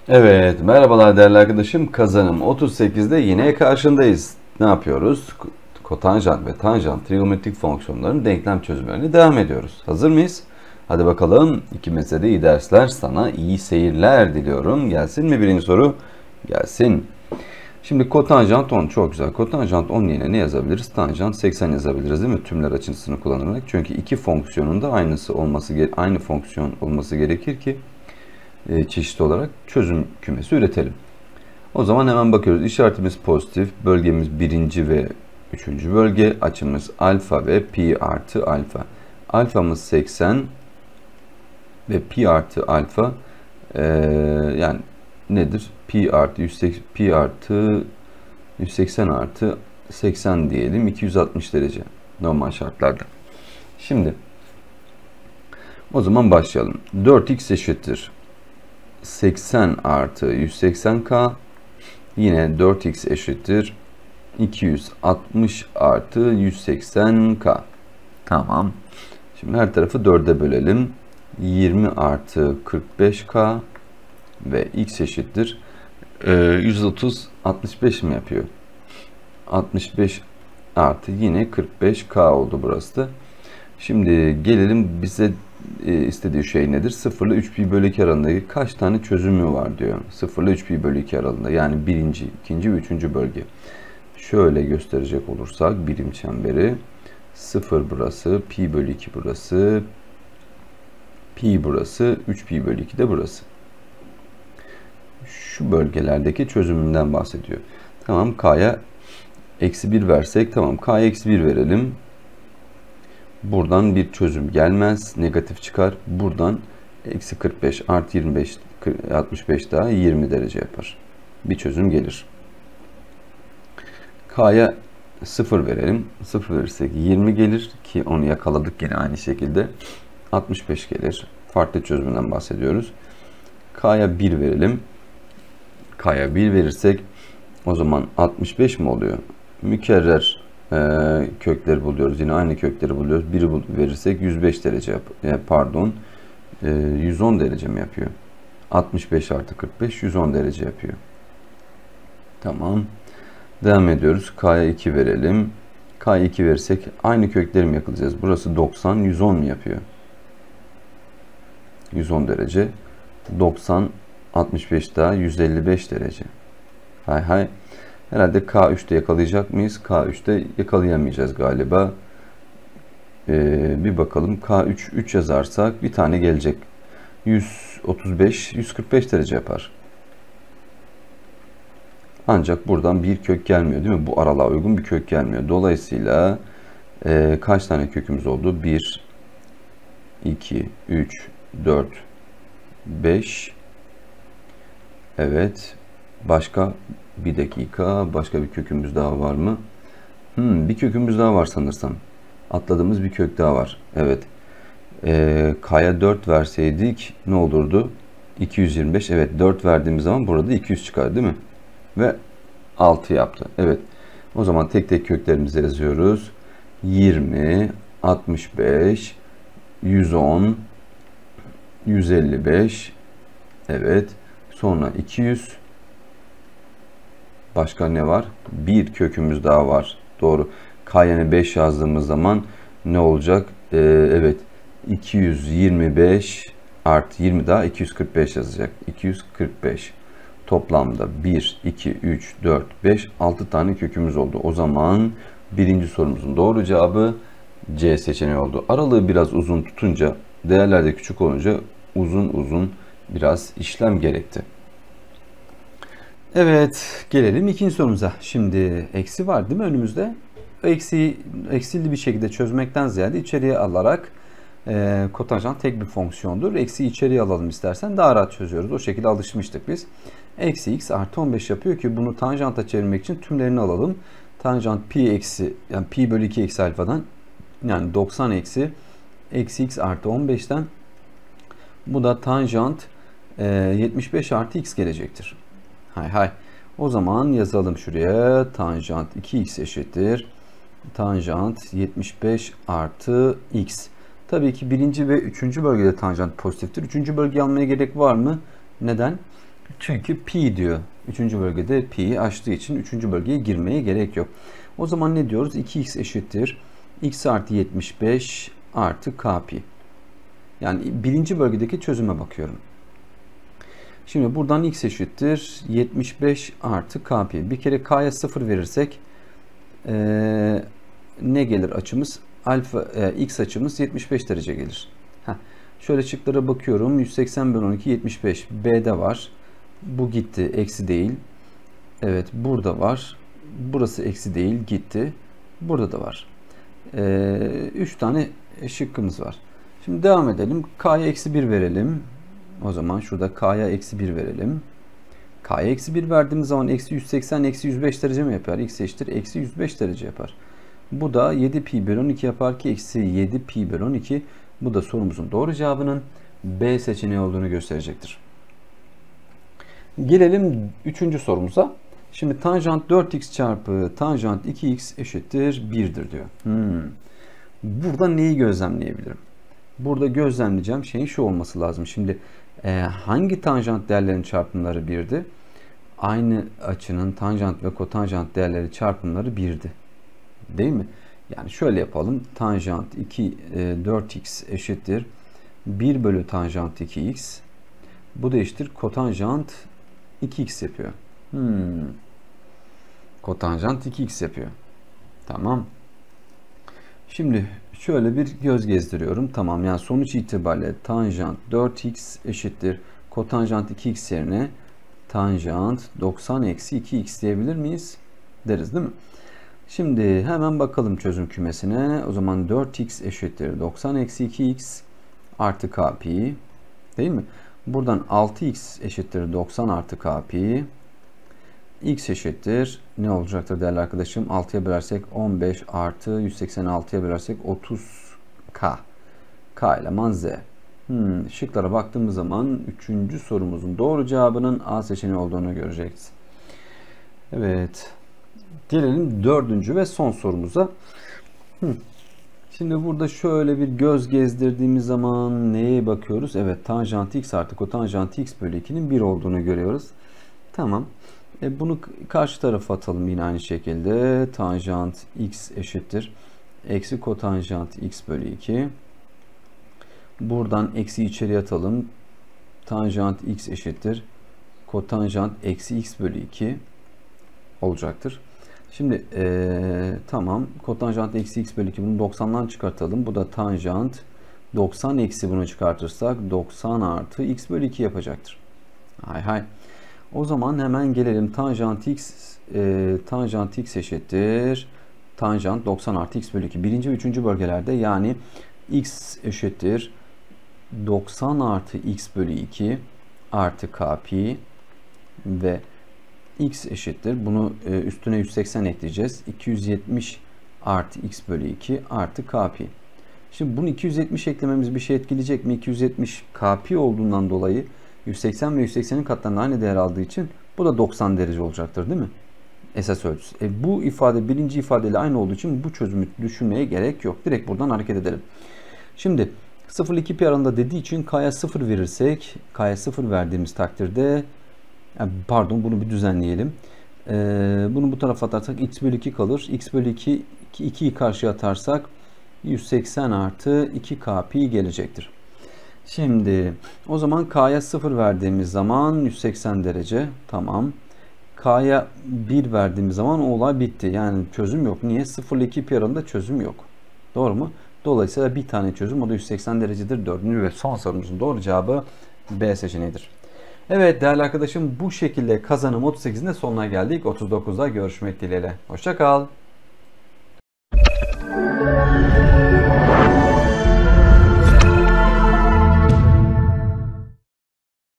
Evet, merhabalar değerli arkadaşım. Kazanım 38'de yine karşındayız. Ne yapıyoruz? Kotanjant ve tanjant trigonometrik fonksiyonların denklem çözümlerine devam ediyoruz. Hazır mıyız? Hadi bakalım. İkimize de iyi dersler. Sana iyi seyirler diliyorum. Gelsin mi birinci soru? Gelsin. Şimdi kotanjant 10 çok güzel. Kotanjant 10 yerine ne yazabiliriz? Tanjant 80 yazabiliriz değil mi? Tümler açısını kullanarak. Çünkü iki fonksiyonun da aynı fonksiyon olması gerekir ki çeşit olarak çözüm kümesi üretelim. O zaman hemen bakıyoruz. İşaretimiz pozitif. Bölgemiz birinci ve üçüncü bölge. Açımız alfa ve pi artı alfa. Alfamız 80 ve pi artı alfa yani nedir? Pi artı 180 artı 80 diyelim. 260 derece normal şartlarda. Şimdi o zaman başlayalım. 4x eşittir 80 artı 180k, yine 4x eşittir 260 artı 180k. Tamam. Şimdi her tarafı 4'e bölelim. 20 artı 45k ve x eşittir 130 65 mi yapıyor? 65 artı yine 45k oldu burası da. Şimdi gelelim bize istediği şey nedir? 0 ile 3 pi bölü 2 aralığındaki kaç tane çözümü var diyor. 0 ile 3 pi bölü 2 aralığında, yani birinci, ikinci ve üçüncü bölge. Şöyle gösterecek olursak birim çemberi 0 burası, pi bölü 2 burası, pi burası, 3 pi bölü 2 de burası. Şu bölgelerdeki çözümünden bahsediyor. Tamam, k'ya eksi 1 versek, tamam k'ya eksi 1 verelim. Buradan bir çözüm gelmez. Negatif çıkar. Buradan eksi 45 artı 25 65 daha 20 derece yapar. Bir çözüm gelir. K'ya 0 verelim. 0 verirsek 20 gelir ki onu yakaladık yine aynı şekilde. 65 gelir. Farklı çözümünden bahsediyoruz. K'ya 1 verelim. K'ya 1 verirsek o zaman 65 mi oluyor? Mükerrer kökleri buluyoruz. Yine aynı kökleri buluyoruz. 1'i verirsek 105 derece pardon 110 derece mi yapıyor? 65 artı 45 110 derece yapıyor. Tamam. Devam ediyoruz. K'ya 2 verelim. K'ya 2 verirsek aynı kökleri mi yakalayacağız? Burası 90 110 mu yapıyor? 110 derece. 90 65 daha 155 derece. Hay hay. Herhalde K3'te yakalayacak mıyız? K3'te yakalayamayacağız galiba. Bir bakalım. K3 3 yazarsak bir tane gelecek. 135, 145 derece yapar. Ancak buradan bir kök gelmiyor değil mi? Bu aralığa uygun bir kök gelmiyor. Dolayısıyla kaç tane kökümüz oldu? 1, 2, 3, 4, 5. Evet. Başka bir dakika. Başka bir kökümüz daha var mı? Bir kökümüz daha var sanırsam. Atladığımız bir kök daha var. Evet. K'ya 4 verseydik ne olurdu? 225. Evet, 4 verdiğimiz zaman burada 200 çıkar değil mi? Ve 6 yaptı. Evet. O zaman tek tek köklerimizi yazıyoruz. 20, 65, 110, 155. Evet. Sonra 200. Başka ne var? Bir kökümüz daha var. Doğru. K yerine 5 yazdığımız zaman ne olacak? Evet. 225 artı 20 daha 245 yazacak. 245. Toplamda 1, 2, 3, 4, 5, 6 tane kökümüz oldu. O zaman birinci sorumuzun doğru cevabı C seçeneği oldu. Aralığı biraz uzun tutunca, değerler de küçük olunca uzun biraz işlem gerekti. Evet, gelelim ikinci sorumuza. Şimdi eksi var değil mi önümüzde? Eksiyi eksili bir şekilde çözmekten ziyade içeriye alarak kotanjant tek bir fonksiyondur. Eksiyi içeriye alalım istersen, daha rahat çözüyoruz. O şekilde alışmıştık biz. Eksi x artı 15 yapıyor ki bunu tanjanta çevirmek için tümlerini alalım. Tanjant pi eksi, yani pi bölü 2 eksi alfadan, yani 90 eksi x artı 15'ten, bu da tanjant 75 artı x gelecektir. Hay hay. O zaman yazalım şuraya. Tanjant 2x eşittir tanjant 75 artı x. Tabii ki birinci ve üçüncü bölgede tanjant pozitiftir. Üçüncü bölgeyi almaya gerek var mı? Neden? Çünkü pi diyor. Üçüncü bölgede pi'yi açtığı için üçüncü bölgeye girmeye gerek yok. O zaman ne diyoruz? 2x eşittir x artı 75 artı k pi. Yani birinci bölgedeki çözüme bakıyorum. Şimdi buradan x eşittir 75 artı k pi. Bir kere k'ya 0 verirsek ne gelir açımız? X açımız 75 derece gelir. Şöyle şıklara bakıyorum. 180 bölü 12 75. B'de var. Bu gitti. Eksi değil. Evet, burada var. Burası eksi değil. Gitti. Burada da var. 3 tane şıkkımız var. Şimdi devam edelim. K'ya eksi 1 verelim. O zaman şurada K'ya eksi 1 verelim. K'ya eksi 1 verdiğimiz zaman eksi 180 eksi 105 derece mi yapar? X eşittir. Eksi 105 derece yapar. Bu da 7 pi bölü 12 yapar ki eksi 7 pi bölü 12. Bu da sorumuzun doğru cevabının B seçeneği olduğunu gösterecektir. Gelelim 3. sorumuza. Şimdi tanjant 4x çarpı tanjant 2x eşittir 1'dir diyor. Burada neyi gözlemleyebilirim? Burada gözlemleyeceğim şeyin şu olması lazım. Şimdi hangi tanjant değerlerinin çarpımları 1'di? Aynı açının tanjant ve kotanjant değerleri çarpımları 1'di. Değil mi? Yani şöyle yapalım. Tanjant 4x eşittir 1 bölü tanjant 2x. Bu da eşittir kotanjant 2x yapıyor. Kotanjant 2x yapıyor. Tamam. Şimdi şöyle bir göz gezdiriyorum. Tamam, yani sonuç itibariyle tanjant 4x eşittir kotanjant 2x yerine tanjant 90 eksi 2x diyebilir miyiz? Deriz değil mi? Şimdi hemen bakalım çözüm kümesine. O zaman 4x eşittir 90 eksi 2x artı k pi. Değil mi? Buradan 6x eşittir 90 artı k pi. X eşittir ne olacaktır değerli arkadaşım? 6'ya bölersek 15 artı 186'ya bölersek 30k. K eleman z. Şıklara baktığımız zaman 3. sorumuzun doğru cevabının A seçeneği olduğunu göreceğiz. Evet. Gelelim 4. ve son sorumuza. Şimdi burada şöyle bir göz gezdirdiğimiz zaman neye bakıyoruz? Evet, tanjant x artı kotanjant x bölü 2'nin 1 olduğunu görüyoruz. Tamam. Bunu karşı tarafa atalım yine aynı şekilde. Tanjant x eşittir eksi kotanjant x bölü 2. Buradan eksi içeriye atalım. Tanjant x eşittir kotanjant eksi x bölü 2 olacaktır. Şimdi tamam, kotanjant eksi x bölü 2, bunu 90'dan çıkartalım. Bu da tanjant 90 eksi bunu çıkartırsak 90 artı x bölü 2 yapacaktır. Hay. O zaman hemen gelelim tanjant x eşittir tanjant 90 artı x bölü 2. Birinci ve üçüncü bölgelerde, yani x eşittir 90 artı x bölü 2 artı k pi ve x eşittir. Bunu üstüne 180 ekleyeceğiz. 270 artı x bölü 2 artı k pi. Şimdi bunu 270 eklememiz bir şey etkileyecek mi? 270 k pi olduğundan dolayı 180 ve 180'in katlarında aynı değer aldığı için bu da 90 derece olacaktır değil mi? Esas ölçüsü. Bu ifade birinci ifadeyle aynı olduğu için bu çözümü düşünmeye gerek yok. Direkt buradan hareket edelim. Şimdi 0-2 pi aralığında dediği için k'ya 0 verirsek, k'ya 0 verdiğimiz takdirde, pardon, bunu bir düzenleyelim. Bunu bu tarafa atarsak x bölü 2 kalır. X bölü 2, 2'yi karşıya atarsak 180 artı 2k pi gelecektir. Şimdi o zaman k'ya 0 verdiğimiz zaman 180 derece. Tamam. K'ya 1 verdiğimiz zaman o olay bitti. Yani çözüm yok. Niye? 0 ile 2 pi aralığında çözüm yok. Doğru mu? Dolayısıyla bir tane çözüm, o da 180 derecedir. Dördüncü ve son sorumuzun doğru cevabı B seçeneğidir. Evet değerli arkadaşım, bu şekilde kazanım 38'in de sonuna geldik. 39'da görüşmek dileğiyle. Hoşça kal.